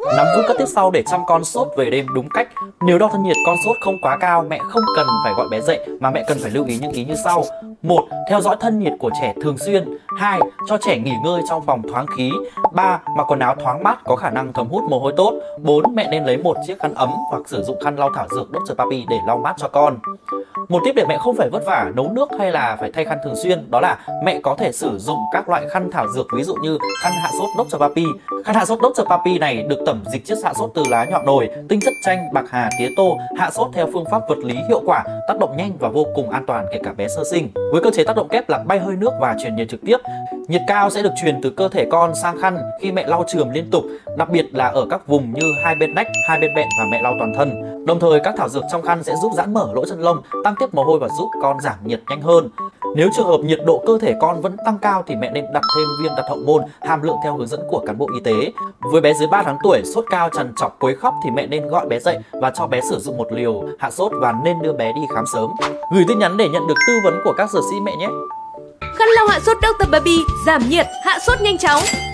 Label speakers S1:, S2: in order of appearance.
S1: Nắm vững các tips sau để chăm con sốt về đêm đúng cách. Nếu đo thân nhiệt con sốt không quá cao, mẹ không cần phải gọi bé dậy mà mẹ cần phải lưu ý những ý như sau. 1. Theo dõi thân nhiệt của trẻ thường xuyên. 2. Cho trẻ nghỉ ngơi trong phòng thoáng khí. 3. Mặc quần áo thoáng mát có khả năng thấm hút mồ hôi tốt. 4. Mẹ nên lấy một chiếc khăn ấm hoặc sử dụng khăn lau thảo dược Dr. Papi để lau mát cho con. Một tip để mẹ không phải vất vả nấu nước hay là phải thay khăn thường xuyên, đó là mẹ có thể sử dụng các loại khăn thảo dược, ví dụ như khăn hạ sốt Dr. Papi. Khăn hạ sốt Dr. Papi này được tẩm dịch chiết hạ sốt từ lá nhọn nồi, tinh chất chanh, bạc hà, tía tô, hạ sốt theo phương pháp vật lý hiệu quả, tác động nhanh và vô cùng an toàn kể cả bé sơ sinh. Với cơ chế tác động kép là bay hơi nước và truyền nhiệt trực tiếp. Nhiệt cao sẽ được truyền từ cơ thể con sang khăn khi mẹ lau chườm liên tục, đặc biệt là ở các vùng như hai bên nách, hai bên bẹn và mẹ lau toàn thân. Đồng thời các thảo dược trong khăn sẽ giúp giãn mở lỗ chân lông, tăng tiết mồ hôi và giúp con giảm nhiệt nhanh hơn. Nếu trường hợp nhiệt độ cơ thể con vẫn tăng cao thì mẹ nên đặt thêm viên đặt hậu môn hàm lượng theo hướng dẫn của cán bộ y tế. Với bé dưới 3 tháng tuổi sốt cao trằn trọc quấy khóc thì mẹ nên gọi bé dậy và cho bé sử dụng một liều hạ sốt và nên đưa bé đi khám sớm. Gửi tin nhắn để nhận được tư vấn của các dược sĩ mẹ nhé.
S2: Khăn lau hạ sốt Dr. Papi giảm nhiệt, hạ sốt nhanh chóng.